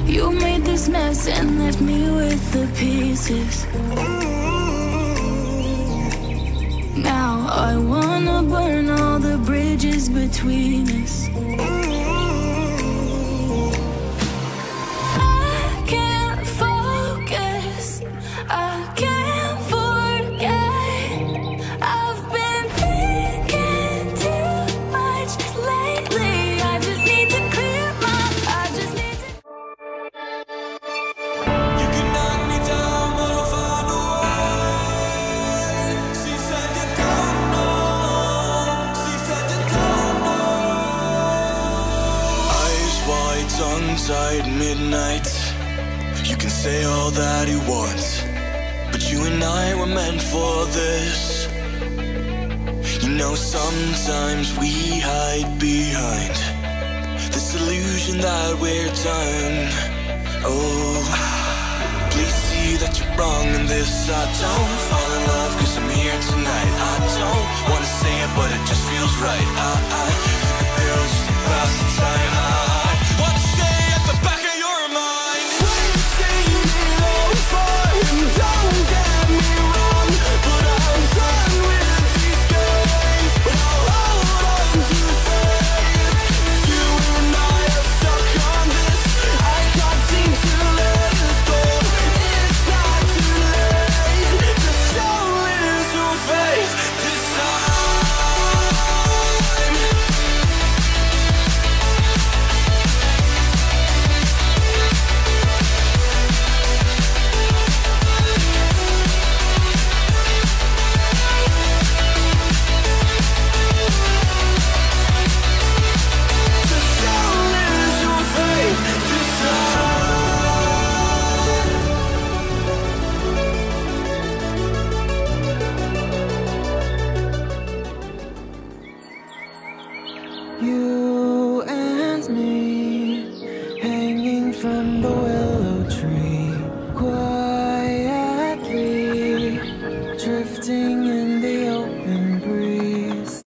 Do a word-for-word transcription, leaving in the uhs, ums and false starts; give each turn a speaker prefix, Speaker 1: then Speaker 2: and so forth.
Speaker 1: You made this mess and left me with the pieces. Now I wanna burn all the bridges between us. I can't focus, I can't forget. I've been thinking too much lately. I just need to clear my, I just need to.
Speaker 2: You can knock me down, but I'll find a way. She said you don't know. She said you don't know. Eyes wide, tongue-tied, midnight. You can say all that you want, but you and I were meant for this. You know, sometimes we hide behind this illusion that we're done. Oh, please see that you're wrong in this. I don't fall in love cause I'm here tonight. I don't wanna say it, but it just feels right. I, I took a pill just to pass the time. I, I want to stay at the back of your mind. When you say it over, and don't get me wrong, but I'm done with these games. But I'll hold on to faith. You and I are stuck on this. I can't seem to let us go. It's not too late. Just show little faith this time. Just show little faith this
Speaker 3: You and me, hanging from the willow.